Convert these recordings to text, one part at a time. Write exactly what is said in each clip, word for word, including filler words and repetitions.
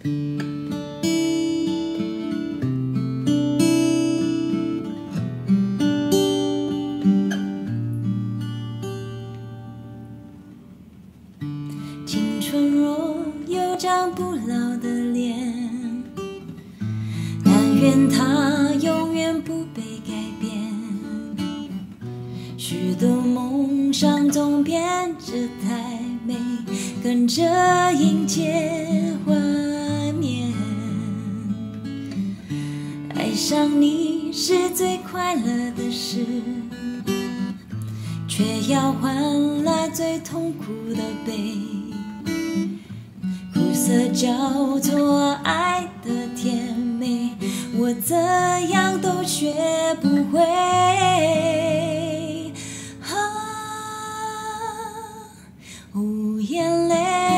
青春若有张不老的脸，但愿它永远不被改变。许多梦想总变着太美，跟着迎接幻灭。爱上你是最快乐的事，却要换来最痛苦的悲。苦涩交错，爱的甜美，我怎样都学不会。啊，哦，眼泪，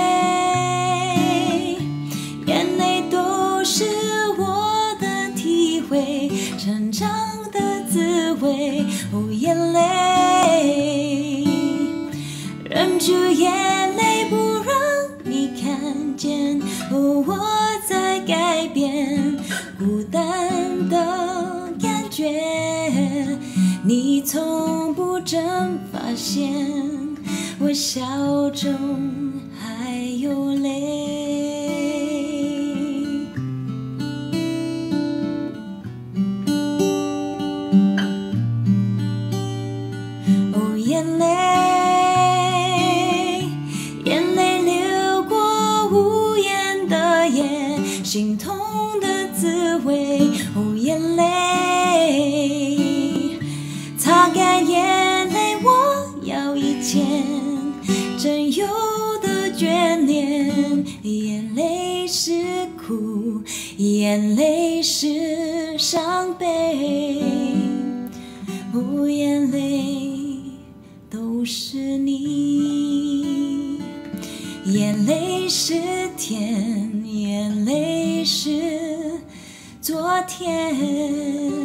眼泪都是我的体会，成长的滋味。哦，眼泪，忍住眼泪不让你看见，哦，我在改变，孤单的感觉，你从不曾发现，我笑中还有泪。哦，眼泪，眼泪流过无言的眼，心痛的滋味。哦，眼泪，擦干眼泪，我要一件真有的眷恋。眼泪是苦，眼泪是伤悲，哦，眼泪都是你，眼泪是甜，眼泪是昨天。